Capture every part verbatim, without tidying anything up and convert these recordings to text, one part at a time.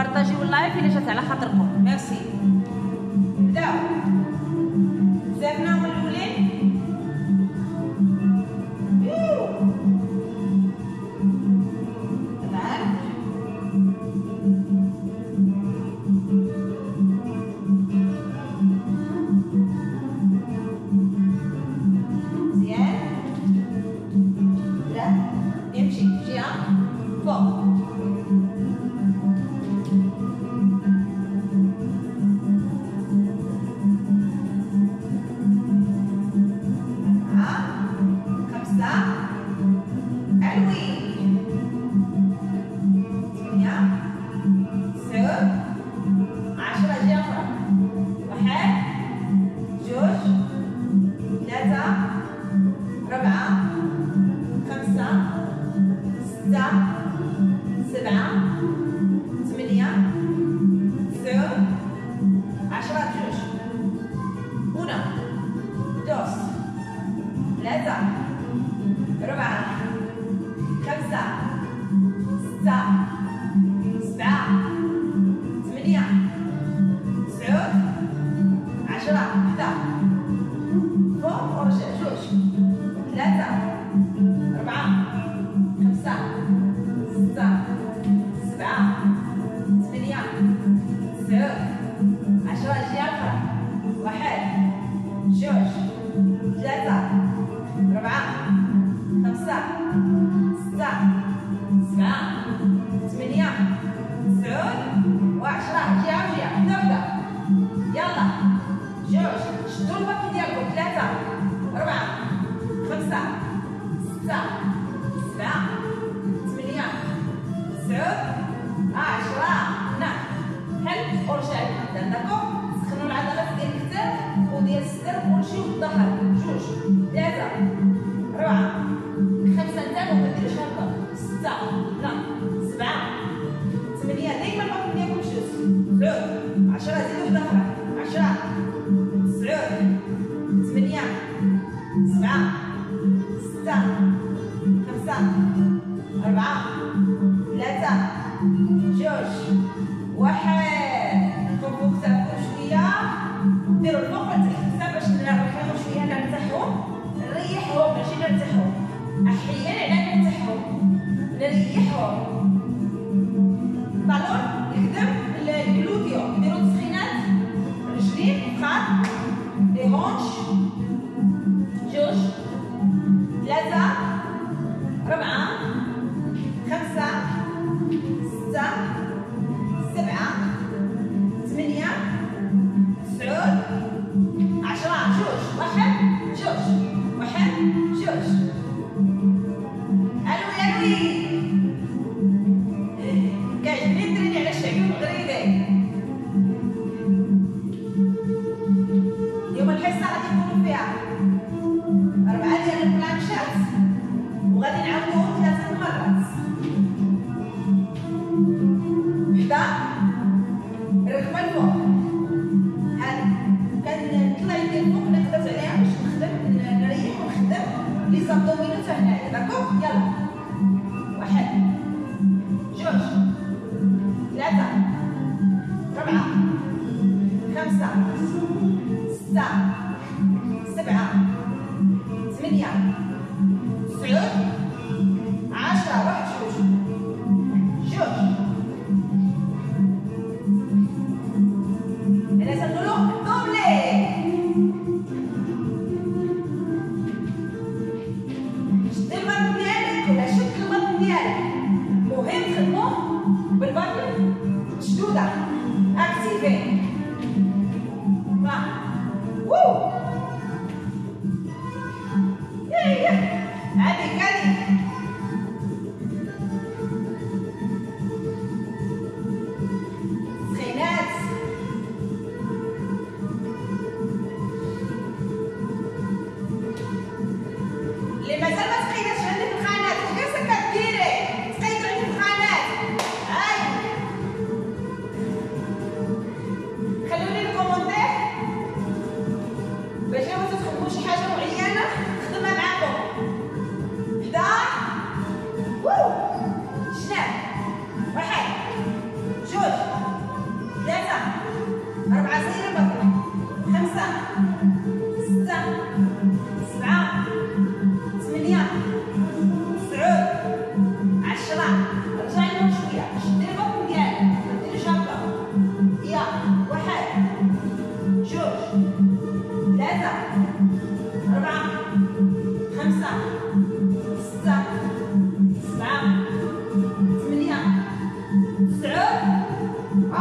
بارطاجيو اللايف الا جات على خاطركم. ميرسي. نبداو. زافنا من الاولين.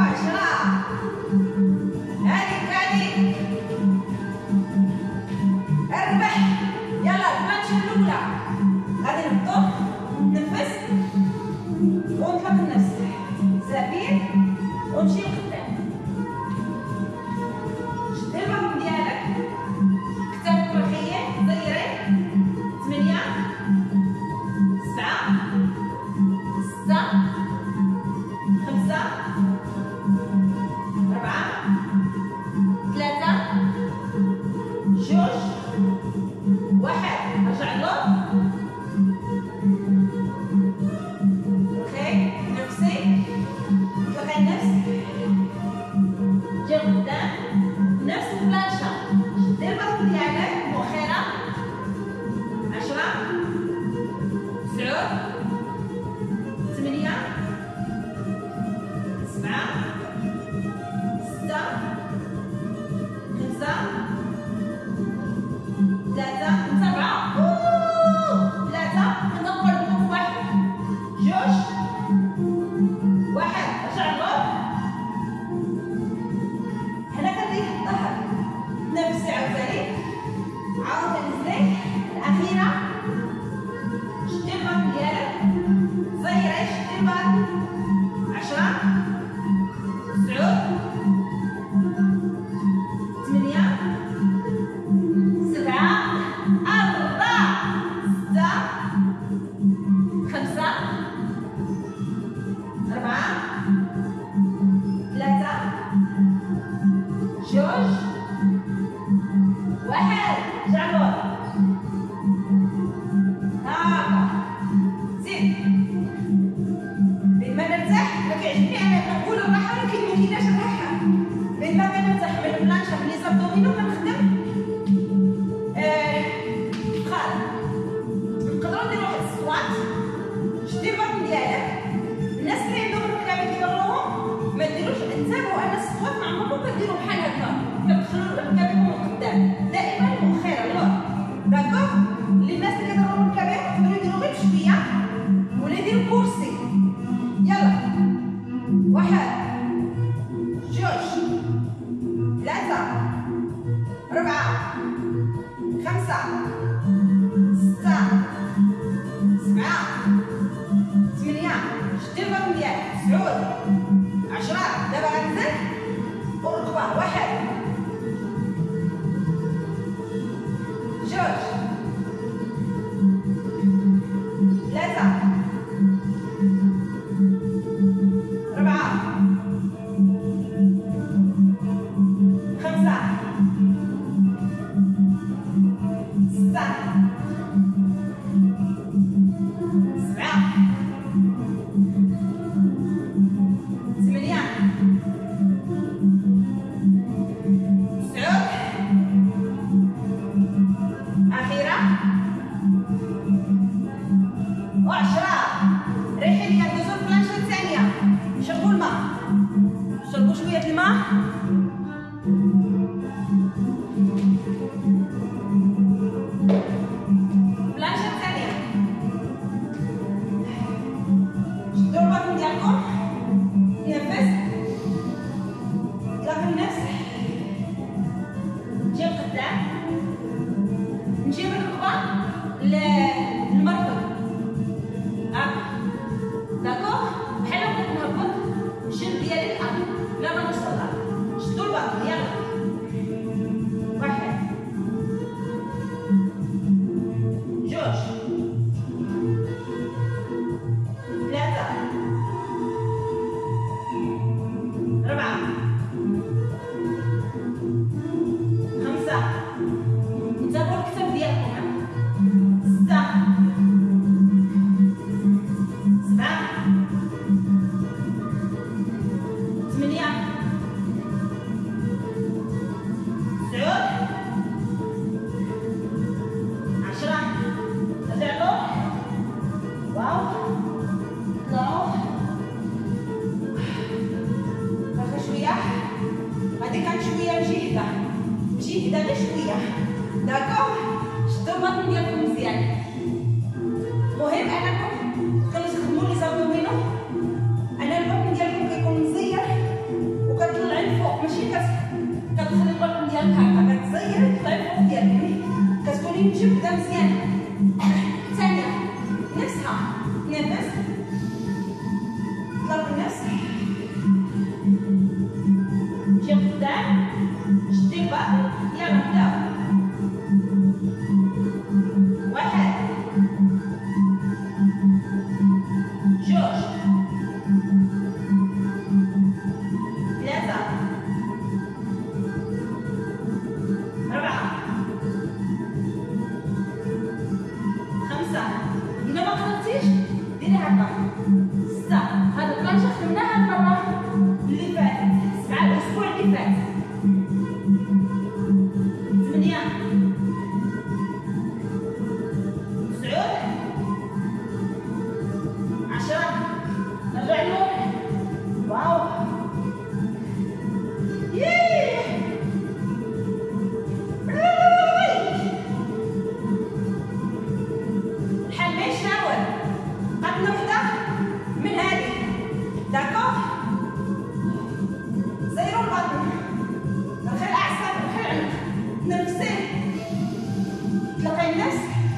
وعشرة. هاديك هاديك. اربح. يلا البلانشة الأولى. غادي نبدو نتنفس ونطلق النفس. زفير ونمشي لقدام. شدي البطن ديالك. كتافك مرخيين زيري. ثمانية سبعة ستة خمسة أربعة ثلاثة جوج واحد. رجع اللور. اوكي نفسي اطلقي النفس. جي لقدام نفس البلانشة. شدي البطن ديالك مؤخرا. عشرة تسعود ثمانية سبعة ستة خمسة ثلاثة خمسة أربعة ثلاثة ندور في واحد جوج واحد. رجع اللور. هنا كنريح الظهر. نفسي عاوتاني عاود نزلي الأخيرة. شدي البطن ديالك زيري. شدي البطن. عشرة تسعود ثمانية سبعة أربعة ستة خمسة أربعة ثلاثة جوج واحد. رجع اللور. هاكا زيد. بين ما نرتاح ما كيعجبني انا كنقول الراحه ولكن ما كايناش الراحه. بين ما كنرتاح من البلانشا في لي زابدومينو كنخدم آه بقال. نقدروا نديرو واحد السكوات. شدي البطن ديالك. الناس اللي عندهم الركابين كيضروهم ما ديروش. انتبهوا ان السكوات ما عمركم كديروا بحال هكا. كتدخلوا الركابين من القدام دائما مؤخرا اللور. داكوغ. اللي الناس اللي كيضروا الركابين يقدروا يديروا غير بشويه ولا يديروا كرسي. يلا واحد جوج ثلاثة أربعة خمسة ستة سبعة ثمانية. شدي البطن ديالك. تسعود عشرة. دابا غنزل والركبة. واحد جوج ثلاثة أربعة خمسة ستة سبعة ثمانية تسعود. أخيرة وعشرة. ريحي ليا. ندوزو البلانشة الثانية. نشربو الماء. نشربو شوية الماء. البلانشة الثانية. شدو البطن ديالكم. نفس. اطلقوا النفس. نجي لقدام. نجيب الركبة للمرفق. هاكا. داكوغ. بحال هكا كنهبط الجنب ديالي الأرض بلا ما نوصل للأرض. شدو البطن. يلا واحد جوج ثلاثة أربعة خمسة. انتبهوا الكتف ديالكم. ستة سبعة ثمانية تسعود عشرة. رجع له. واو. طلعوا. باقي شوية. غادي كان شوية نجي هدا. نجي هدا غير شوية. داكوغ. شدوا البطن ديالكم مزيان. مهم انكم كنخدموا لي زابدومينو. انا البطن ديالكم كيكون مزير ثالثة مزيان، ثانية نفسها، تنفس، طلق النفس، جي قدام، شدي الباطن، يلا نبداو. واحد، جوج، ثلاثة، أربعة، خمسة، إذا ما قدرتيش ديري هكا، ستة، هاد البلانشة خدمناها المرة اللي فاتت، سبعة الأسبوع اللي فات، ثمانية، تسعود، عشرة، رجع لور، واو، ييه، الحل ما يشاور، قد نبدا من هذه، داكوغ، زيرو البطن، دخل الأعصاب، دخل العنق، تنفسي، تلقي النفس،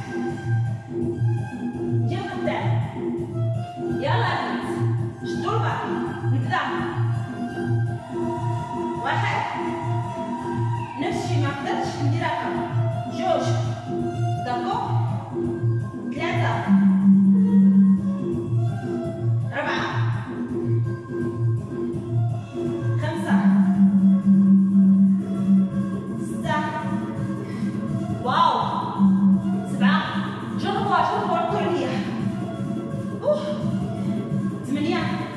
جي لقدام، يلا البنات، شدو البطن، نبدا، واحد، نفس الشي ما قدرتش ندير هكا، جوج، داكوغ، ثلاثة، أربعة، خمسة، ستة، واو، سبعة، جربوها جربوها ردوا عليا، أوه، ثمانية،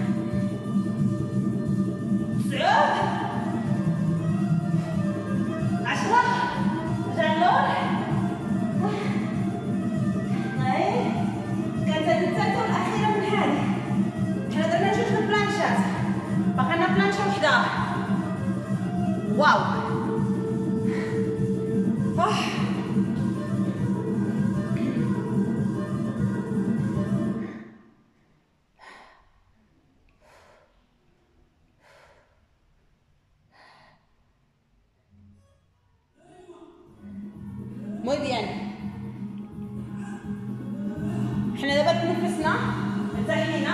تسعود، عشرة، رجع اللور، هاي كانت هذه الثالثة والأخيرة من هذه، حنا درنا جوج من بلانشات، باقي لنا بلانشة وحدة، واو، آه. Muy bien. حنا دابا تنفسنا، ارتاحينا،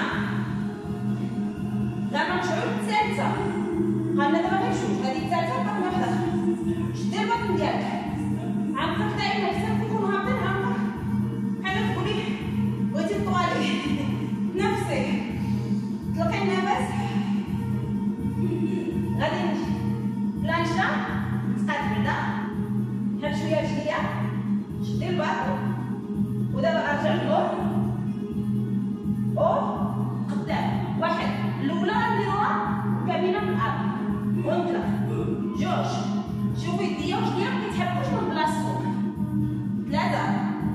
دابا نرجعو للثالثة، قالنا دابا غير جوج، هذه الثالثة وباقي وحدة، شدي البطن ديالك، عمقك دايما نفسك تكون هابطين عمقك، بحال تقولي بغيتي طوالي، تنفسي، تطلقي النفس، غادي نمشي، بلانشة، تقاد بعدا، بحال شوية رجلية، شدي البطن، ودابا ارجع للور، او قدام، واحد، الأولى غنديروها كابينة من الأرض، ونطلق، جوج، شوفوا يديا واش ديالك ميتحركوش من بلاصتهم، ثلاثة،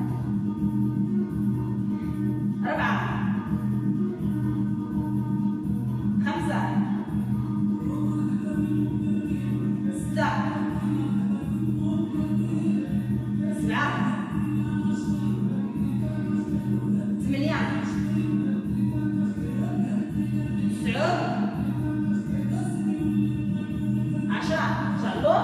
أربعة، خمسة، ستة، سبعة، ثمانية، تسعود، عشرة، شغلوا،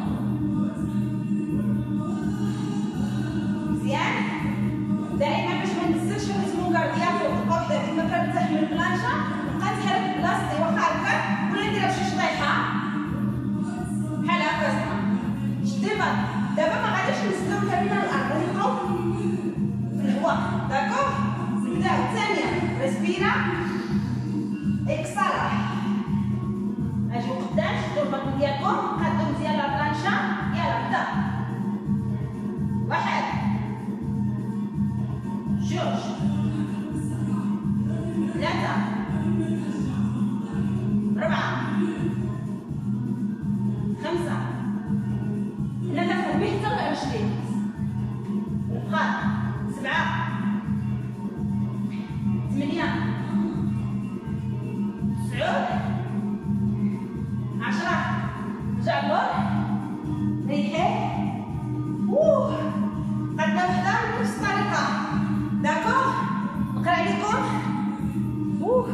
مزيان، دائما باش ما ننزلش الريتم كاردياك فوق القبضة كيما كنرتاح من البلانشة، نبقى نتحرك بلاصتي واخا هكا، ولا نديرها بشي شطيحة، بحال هكا زعما، شدي البطن، دابا ما غاديش نزلو الكابينة للأرض، غادي نبقاو في الهواء، داكوغ، نبداو الثانية، ريسبيرا، اكسالا، اجيو قدام، شدو البطن ديالكم، قادو مزيان لا بلانشة، يلا نبدا، واحد، جوج، ثلاثة، أربعة، خمسة، هنا كنخدم به حتى العشرين، بقات، سبعة، ثمانية، تسعود، عشرة، رجع اللور، ريحي، اوه، قدنا وحدة بنفس الطريقة، داكوغ، نقرا عليكم، اوه،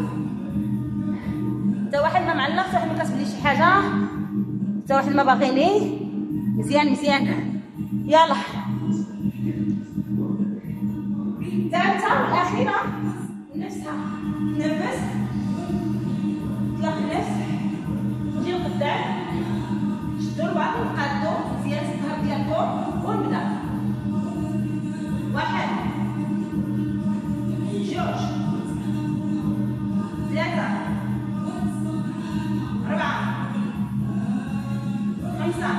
حتى واحد ما معلق، حتى واحد ما كتب لي شي حاجة، حتى واحد ما باغيني، مزيان مزيان، يلا. الثالثة والأخيرة نفسها. نفس اطلق النفس، نجي لقدام، شدو لبعض ونقادو مزيان الظهر ديالكم ونبدا. واحد، جوج، ثلاثة، أربعة، خمسة،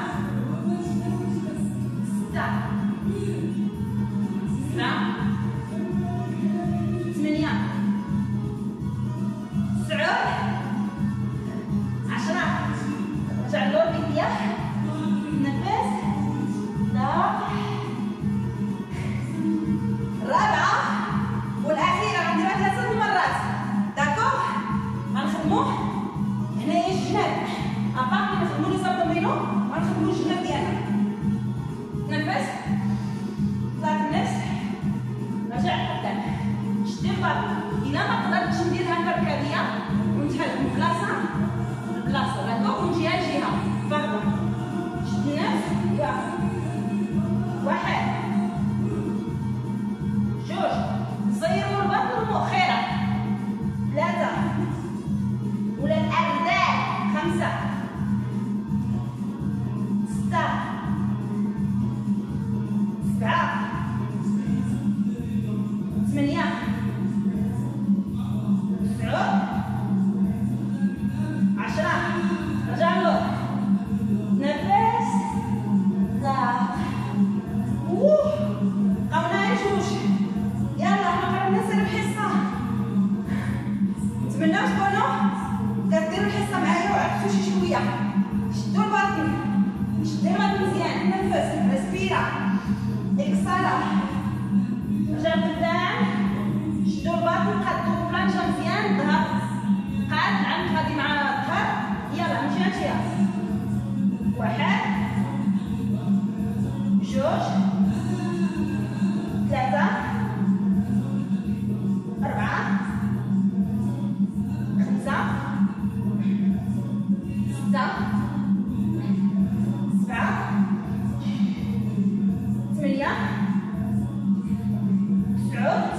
ستة، سبعة، ثمانية، تسعة، عشرة. رجع اللور بيديا، نفس، ضغط. الرابعة والأخيرة غنديرها ثلاثة المرات، داكوغ؟ غنخدمو هنايا الجناب، أباغ كنخدمو لي زابدومينو غنخدمو الجناب ديالنا. تنفس، طلعت النفس، رجع لقدام، شدي الباطن. إلا ما قدرتش ندير هكا ركابية ونتحرك من بلاصة لبلاصة، داكوغ؟ من جهة لجهة، باردون. شد النفس، يلا. واحد، جوج، صيروا البطن والمؤخرة. ثلاثة، ولا الأرداف. خمسة، ستة، سبعة، ثمانية، تسعة، عشرة. رجع اللور، نفس، ضغط. اوه قمنا جوج. يلا حنا قربنا نسير الحصة. نتمناو تكونوا كديروا الحصة معايا وعرفتوا شي شوية. شدوا الباطن، شدوا الباطن مزيان، نفس، ريسبيرا، اكسالا. رجع لقدام، شدوا الباطن، قادوا بلانشا مزيان، ظهر قاد، العنق غادي مع الظهر. يلا من جهة لجهة. واحد، جوج، ثلاثة، أربعة، خمسة، ستة، سبعة، ثمانية، تسعة،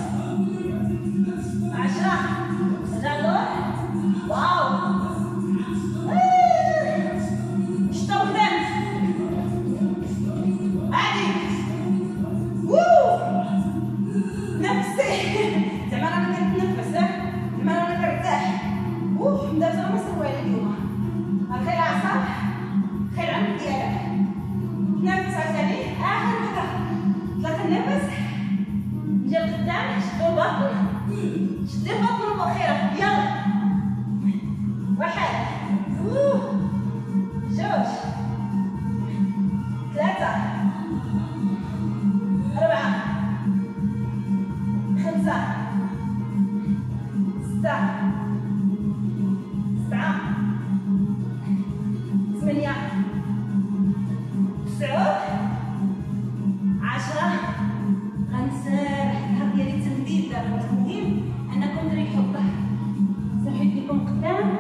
عشرة. رجع اللور. واو، شدو قدام عادي. ووو نفسي زعما رانا كنتنفس، زعما رانا كنرتاح. ووه مدابزة ما سوى عليا اليوم. خير العصا، خير العنق ديالك. تنفس عاوتاني، آخر وحدة. طلعت النفس، نجي لقدام، شدو البطن، شدي البطن والمؤخرة. يلا. واحد، ووه، جوج، ثلاثة، أربعة، خمسة، ستة، سبعة، ثمانية، تسعة، عشرة. غنسرح الظهر ديالي التمديد دابا. المهم أنكم تريحوا الظهر. سرحوا يديكم قدام.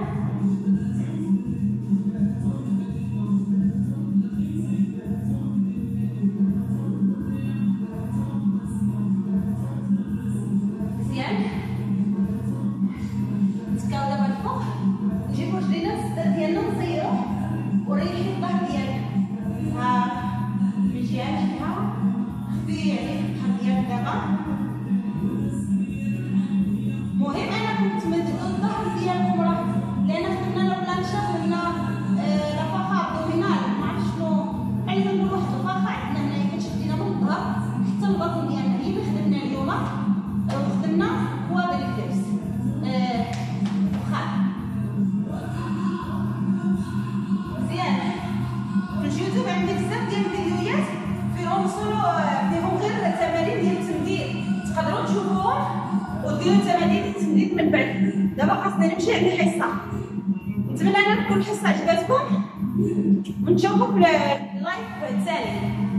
مزيان. نتكاو دابا الفوق، نجيبو رجلينا الصدر ديالنا ونصيرو وريحي الظهر ديالك. ها من جهة لجهة، خفي عليه الظهر ديالك دابا. مهم انكم تمددوا الظهر ديالكم، راه لان خدمنا لا بلانشا، خدمنا لا فاخا ابدومينال، ما عرفتش شنو بحال كنقول واحد الفاخا عندنا هنايا كتشدينا من الظهر حتى البطن ديالنا. هي اللي خدمنا اليوم، وخدمنا كوادريسبس. وخا مزيان. في اليوتيوب عندي بزاف ديال الفيديوهات فيهم صولو، فيهم غير تمارين ديال التمديد، تقدروا تشوفوهم وديروا تمارين التمديد من بعد. دابا خاصني نمشي عند الحصة. نتمنى ان تكون الحصة عجبتكم ونشوفوا في اللايف التالي.